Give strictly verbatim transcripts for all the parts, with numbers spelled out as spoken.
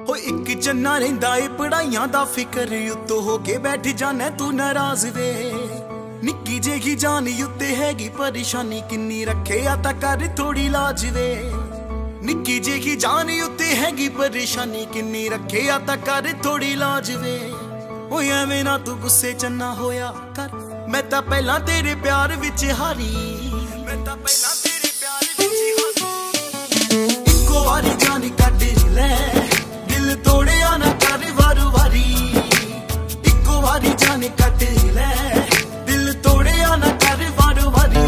हो एक चन्ना रहिंदा ए पढ़ाइयां दा फिकर उत्तो हो के बैठ जाना तू नाराज वे। निक्की जेही जान उत्ते हैगी परेशानी किन्नी रखे आ ता कर थोड़ी लाज वे। निक्की जेही जान उत्ते हैगी परेशानी किन्नी रखे आ ता कर थोड़ी लाज वे। ओ एवें ना तू गुस्से चन्ना होया कर, मैं तां पहला तेरे प्यार विच हारी, मैं तां पहला तेरे प्यार विच हारी। इक्को वारी जान कट ले दिल तोड़िया ना कर वारू वारी, इक्को वारी जान कट ले दिल तोड़िया ना कर वारू वारी।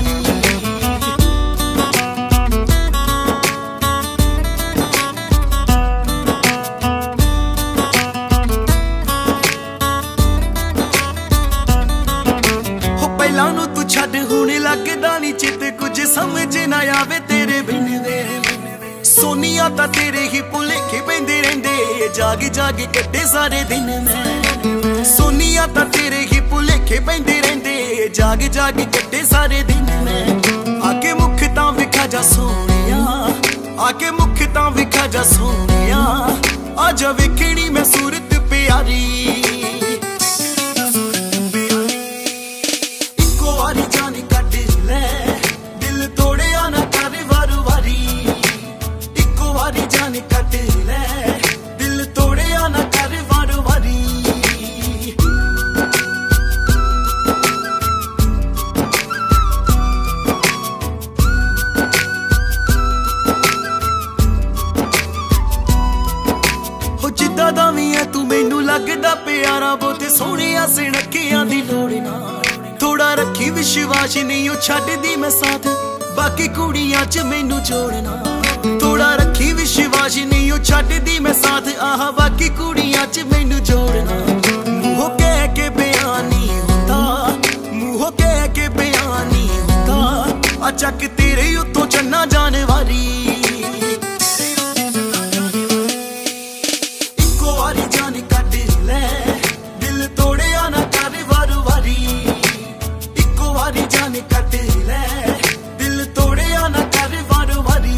तू छड़ हुण लगदा नी चित कुछ समझ ना आवे तेरे बिन वे। सोनिया ता तेरे ही भुलेखे पैंदे रहिंदे जाग जाग कट्टे सारे दिन मैं। सोनिया ता तेरे ही भुलेखे पैंदे रहिंदे जाग जाग कट्टे सारे दिन मैं। आके मुख तां विखा जा सोनिया, आके मुख तां विखा जा सोनिया, आजा वेखणी मैं सूरत प्यारी। कट ले दिल तोड़िया ना कर वारू वारी। हो जिद्दां दा वी है तू मैनू लगदा प्यारा, बहुते सोहणिया सुनखियां दी लोड़ ना। थोड़ा रखी विश्वास नहीं ओ छड्डदी मैं साथ, बाकी कुड़ियां च मैनू जोड़ना। थोड़ा रखी विश्वास नहीं ओ छड्डदी मैं साथ, आह बाकी कुड़ियां च मैनू जोड़ना। मूंहों कह के बयान नहीं होता, मूंहों कह के बयान नहीं होता, अचक तेरे उत्तों चन्ना जाने वाली। इक्को वारी जान कट ले दिल तोड़िया ना कर वारू वारी, इक्को वारी जान कट ले दिल तोड़िया ना कर वारू वारी।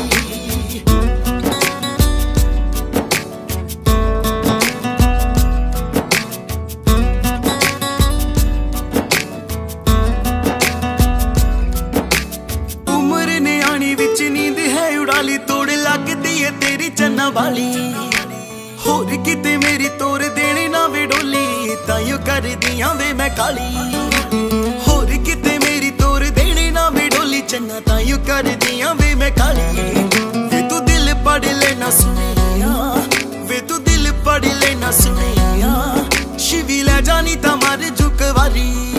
उड़ाली तोड़ लगदी है तेरी चन्ना वाली, होर किते मेरी तोड़ देने ना वे डोली, ताइयों कर दियां वे मैं काली। होर किते मेरी तोड़ देने ना वे डोली चन्ना, ताइयों कर दियां वे मैं काली। वे तू दिल पढ़ लेना सुनिया, वे तू दिल पढ़ लेना सुनिया, शिवी ले जानी ता मर जुक वारी।